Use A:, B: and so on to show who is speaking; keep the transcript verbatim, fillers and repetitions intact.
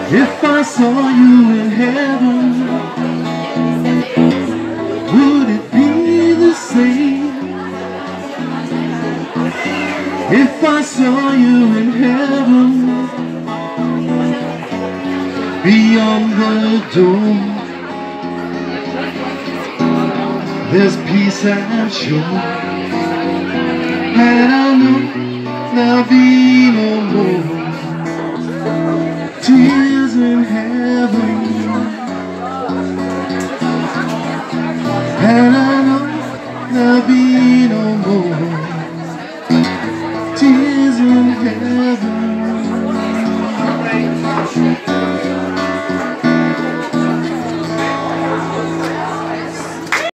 A: If I saw you in heaven, would it be the same? If I saw you in heaven, beyond the door, there's peace I'm sure, and I know there'll be no more tears.